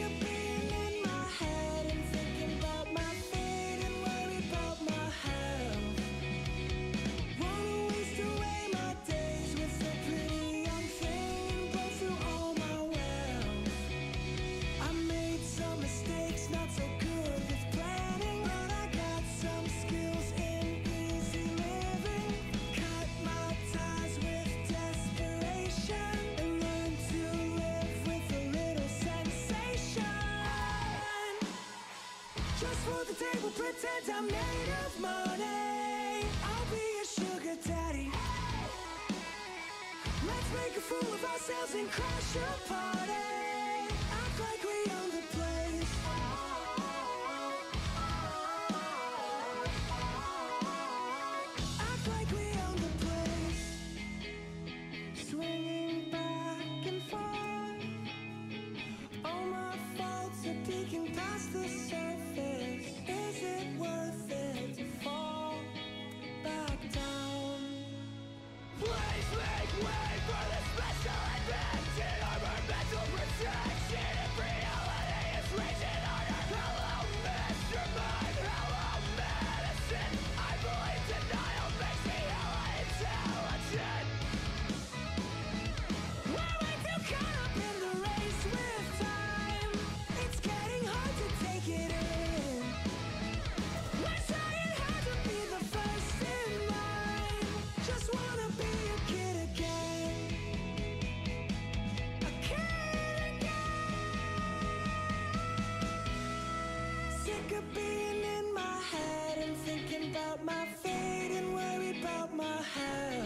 of being in my head and thinking about my fate and worry about my health. Wanna waste away my days with a pretty young thing and blow through all my wealth. I made some mistakes, not so good with planning, but I got some skills in easy living. Cut my ties with desperation and learn to live with a little sensation. Just for the table, pretend I'm made of money. I'll be a sugar daddy. Let's make a fool of ourselves and crash a party. Act like we own the place. Act like we own the place. Swinging back and forth. All my faults are peeking past the surface. Is it worth it to fall back down? Please make way for the special invented armor, mental protection. If reality is raging harder, hello, Mr. Mind, hello, medicine. I believe denial makes me hella intelligent. We're way too caught up in the race with time. It's getting hard to take it in. We're trying hard to be the first in line. Just wanna be a kid again. A kid again. Sick of being in my head and thinking about my fate and worry about my health.